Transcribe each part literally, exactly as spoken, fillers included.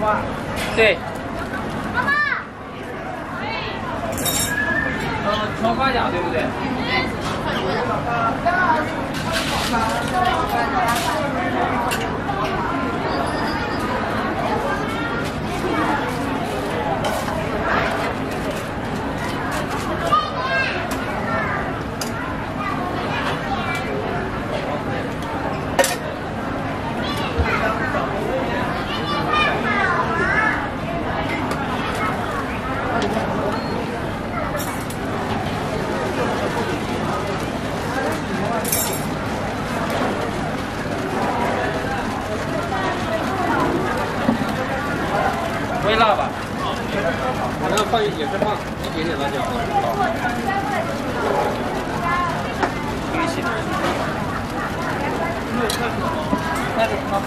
吗？对。 妈妈。 呃，调花甲对不对？微辣吧，我那个放也是放一点点辣椒。一起的。开始吗？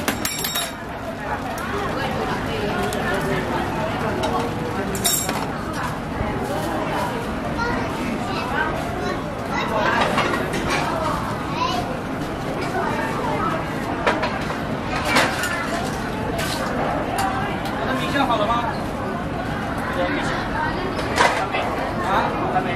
好了吗？这米线还没啊？还没。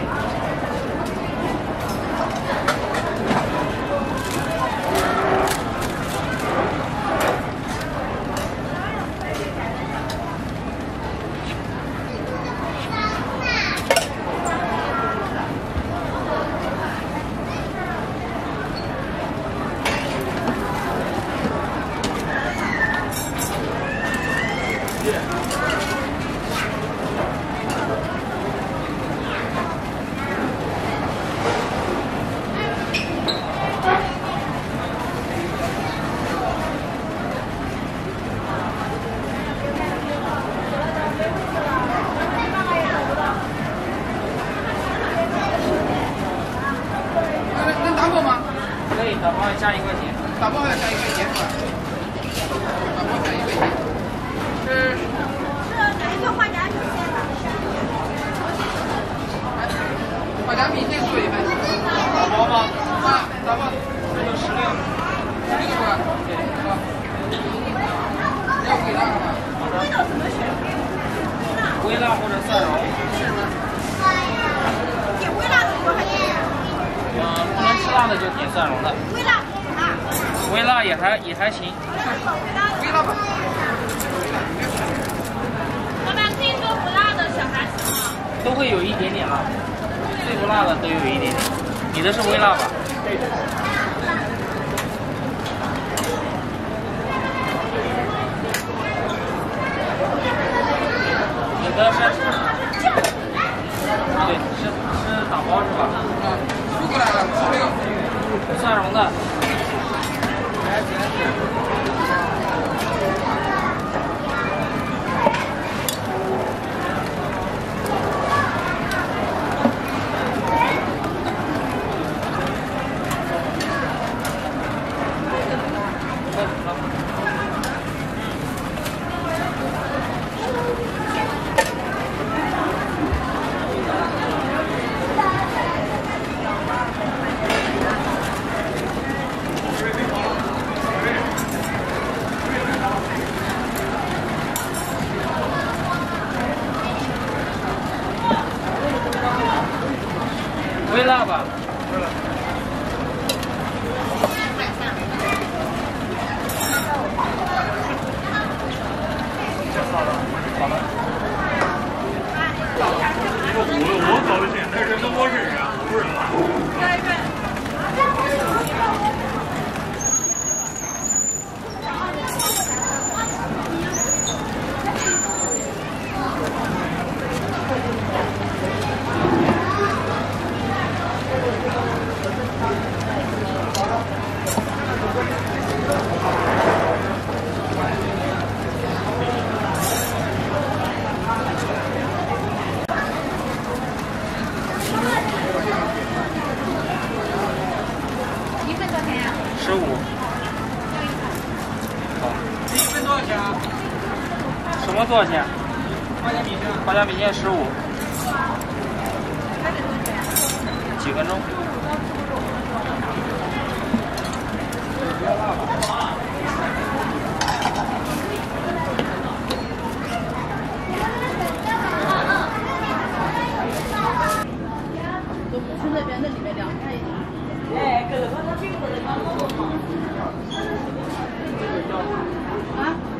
打包加一块钱，打包还要加一块钱是吧？打包加一块钱。是是哪一个花甲米线的？花甲米线做一份。打包吗？啊，打包。这就十六。十六是吧？对。好。要微辣是吧？味道怎么选？微辣或者蒜蓉。是吗？点微辣的多还是？嗯，不能吃辣的就点蒜蓉的。微辣啊，微辣也还也还行。微辣吧。老板可以做不辣的小孩子吗？都会有一点点辣，最不辣的都有一点点。你的是微辣吧？对的。你的是？对，是是打包是吧？嗯。过来了，十六，蒜蓉的。微辣吧。好了，好了。我我搞不清，那是跟我认识啊，不是辣。加一份。十五。好。这一份多少钱啊？什么多少钱？花甲米线。花甲米线十五。几分钟？ 在里面凉菜一下。 哎，可能他这个的刚弄好。 啊？